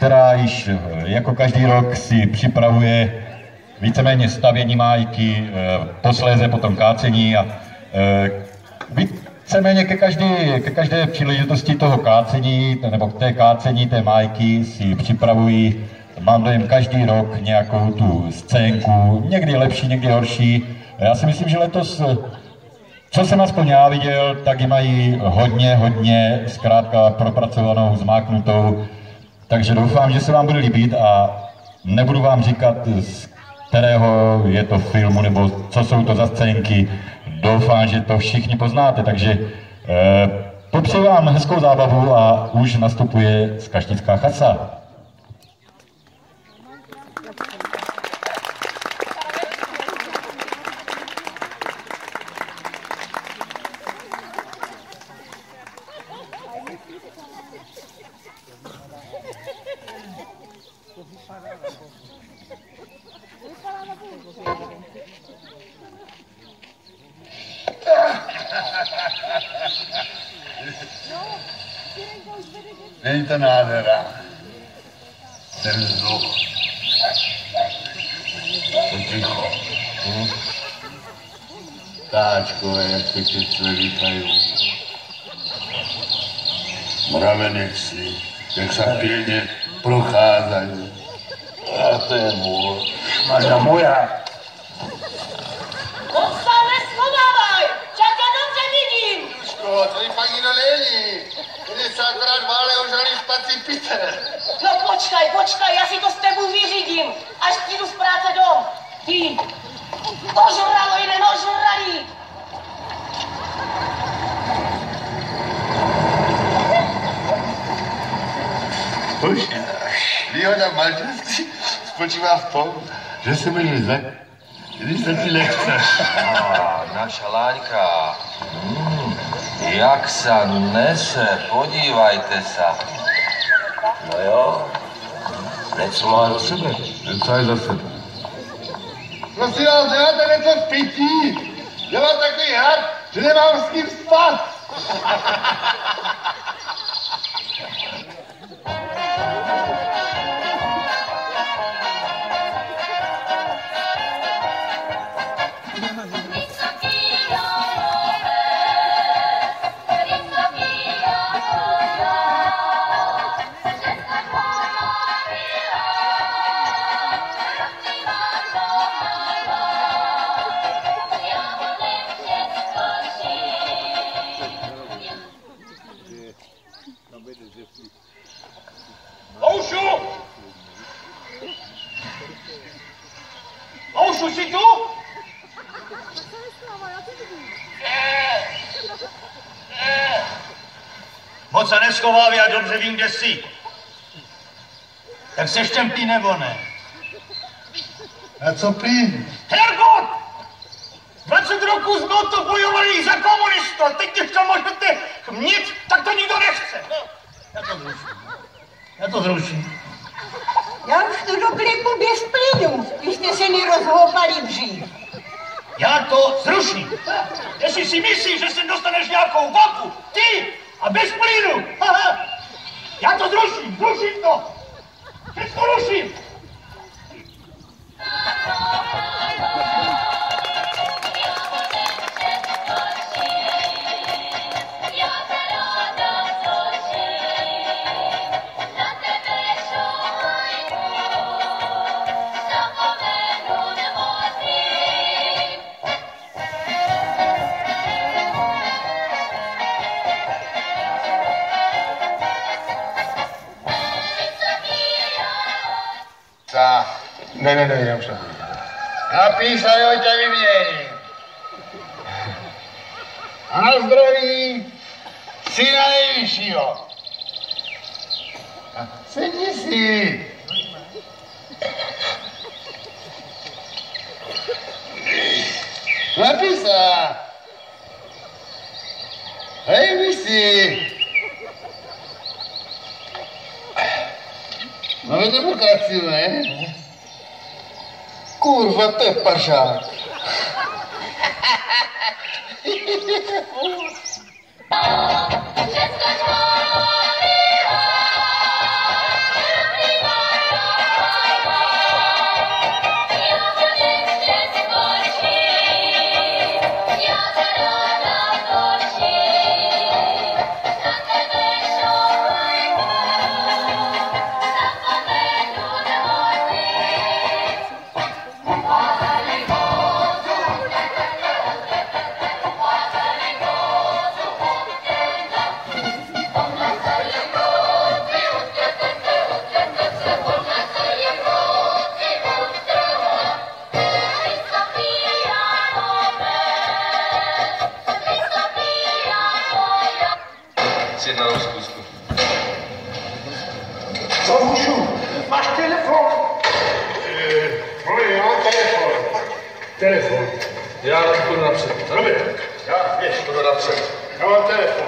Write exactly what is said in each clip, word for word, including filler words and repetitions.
která již jako každý rok si připravuje víceméně stavění májky, posléze potom kácení a víceméně ke každé, ke každé příležitosti toho kácení, nebo k té kácení té májky si připravují, mám dojem, každý rok nějakou tu scénku, někdy lepší, někdy horší. Já si myslím, že letos, co jsem aspoň já viděl, tak ji mají hodně, hodně zkrátka propracovanou, zmáknutou, takže doufám, že se vám bude líbit a nebudu vám říkat, z kterého je to filmu, nebo co jsou to za scénky. Doufám, že to všichni poznáte, takže eh, popřeji vám hezkou zábavu a už nastupuje Skaštická chasa. Není to nádhera, ten vzduch, to ticho, hm? Táčkové, jak pěkně lítají, mraveneci, jak se pilně procházají. A to je můj, Mařa moja. Moc se neschovávaj, však tě dobře vidím. Duško, tady paní to není. Když se akorát vále ožalí spací Peter. No počkaj, počkaj, já si to s tebou vyřídím, až přijdu z práce dom. Ty, ožralo jeden ožralý. Už, výhoda manželství spočívá v tom, že se mi zve, když se ti nechce. A, naša Láňka. Hmm, jak sa nese, podívajte sa. No jo, něco má za sebe. Něco je za sebe. Prosím vás, děláte něco v pití. Já mám takový hlad, že nemám s kým spát. Oušu! Oušu, jsi tu? Moc se neschovávej, já dobře vím, kde jsi. Tak seš ten plín nebo ne? A co plín? Hergot! dvacet roků jsme to bojovali za komunista, teď když to můžete mít, tak to nikdo nechce. No, já to zruším. Já to zruším. Já už tu do klipu bez plynu, když jste se mi rozhoupali dřív. Já to zruším. Jestli si myslíš, že si dostaneš nějakou vaku, ty a bez plynu, aha, já to zruším, zruším to. Teď to ruším. Ta. Ne, ne, ne, já už nevím. Napíš a jo, tě vyměním. A na zdraví syna nejvyššího. A sedni si. Napíš a. Hej, vy si. Máme demokracii, ne? Kurva, to je pašák. Česká Co můžu? Máš telefon? Mluví, já mám telefon. Telefon. Já půjdu napřed. Robě, já, běž. Půjdu napřed. Já mám telefon.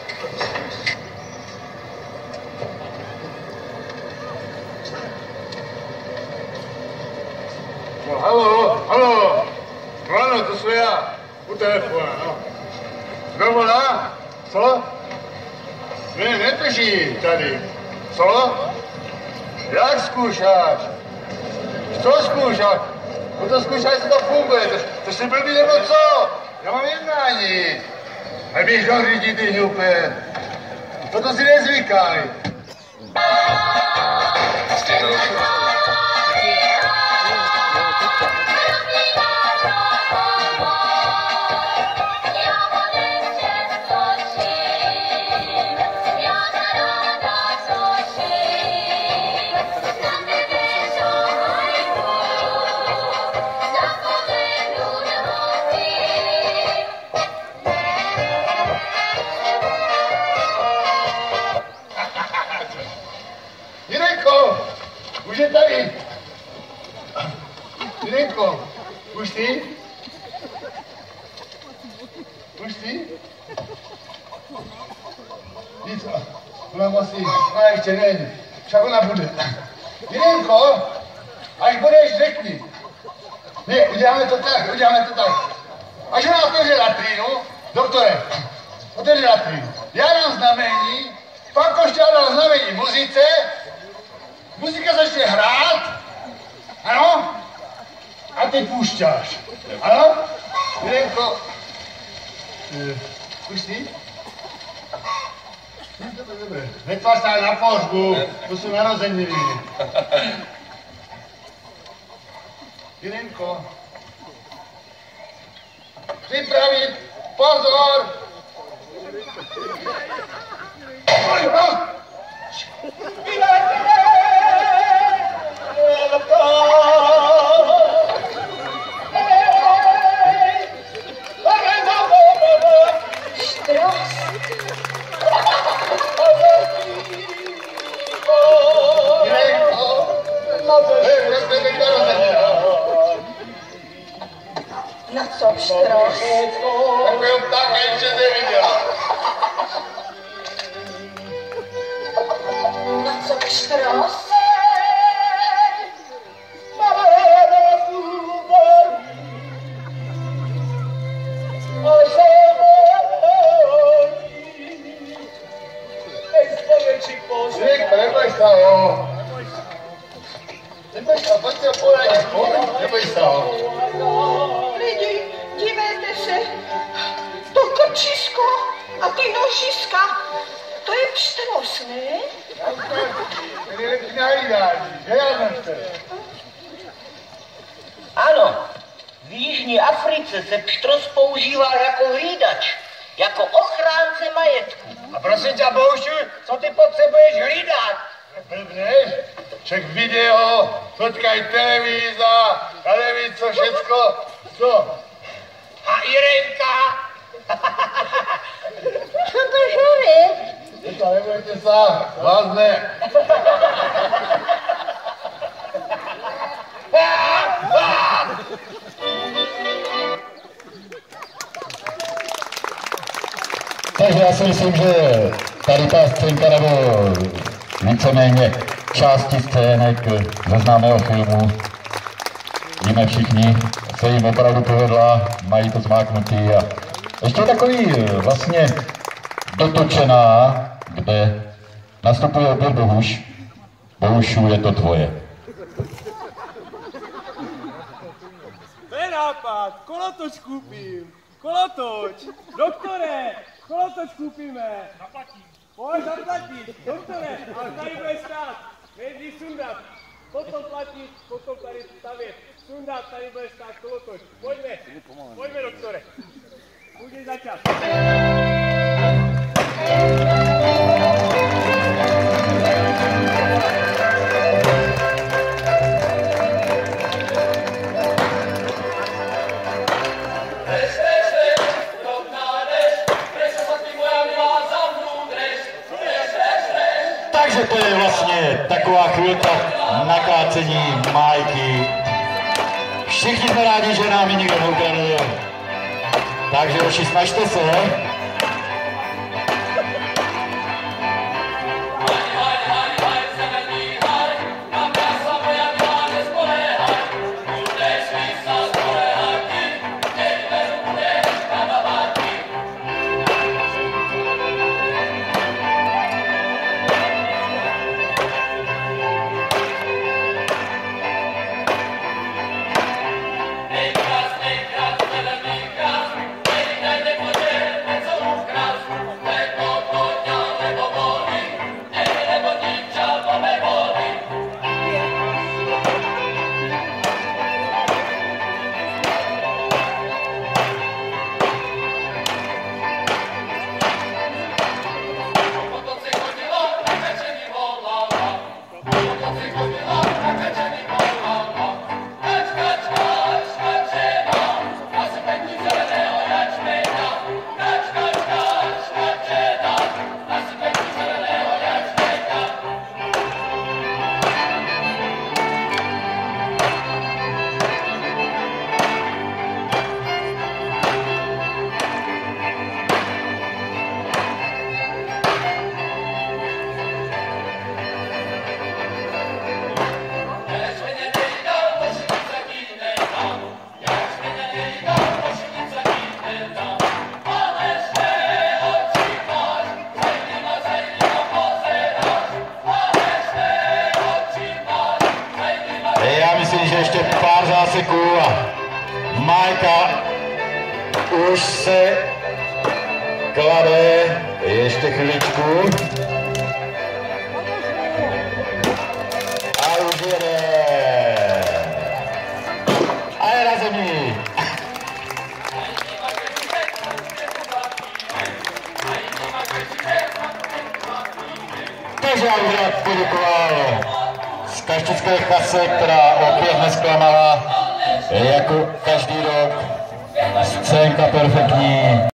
No, halo, halo. No ano, to jsem já. U telefonu, no. Kdo volá? Co? Ne, nedrží tady. Co? Jak zkoušáš? Co zkoušáš? No to zkoušáš, jestli to funguje. To, to jsi blbý nebo co? Já mám jednání. A běž do řídí, ty hňupe. Toto si nezvykaj. Jirenko, už je tady. Jirenko, už ty? Už ty? Nic, ona musí, ona ještě není, však ona bude. Jirenko, až budeš, řekni. Ne, uděláme to tak, uděláme to tak. Až ona otevře latrínu, doktore, otevře latrínu. Já dám znamení, pan Košťál dal znamení muzice, muzika začne hrát, ano, a ty púšťáš, ano, Jirenko, uh, už ty? Dobre, dobre, netvář sa na pohřbu, to sú narozeniny. Jirenko, připravit, pozor! Pozor! Na co štros? Takového ptáka ještě neviděla. Na co štros? Jirenko, neboj sa ho. Neboj sa, pojďte ho poradit, neboj sa ho. Lidi, dívejte se, to krčisko a ty nožiska, to je pštros, ne? Ten je lepší na hlídání, že já nechte? Ano, v Jižní Africe se pštros používá jako hlídač, jako ochránce majetku. A prosím tě, Boušu, co ty potřebuješ hlídat? Blbneš? Však video, fotkaj televíza, já nevím co všecko. Co? A Jirenka? Co to žere? Teďka nebojte sa, vás ne. Takže já si myslím, že tady ta scénka nebo víceméně části scének ze známého filmu, víme všichni, se jim opravdu povedla, mají to zmáknutý a ještě takový vlastně dotočená, kde nastupuje opět Bohuš. Bohušu, je to tvoje. To je nápad, kolotoč koupím, kolotoč, doktore, kolotoč koupíme. Zaplatím. Pojď zaplatit, doktore, ale tady bude stát, nejdřív sundat, potom platit, potom tady stavět, sundat, tady bude stát kolotoč. Pojďme, pojďme, doktore, můžeš začat. Takže to je vlastně taková chvilka nakácení májky. Všichni jsme rádi, že nám ji nikdo neukradl. Takže hoši, snažte se. Že ještě pár záseků a májka už se klade, ještě chviličku a už jede a je na zemi. Takže já bych rád poděkoval z kaštické chase, která opět nesklamala, jako každý rok, scénka perfektní.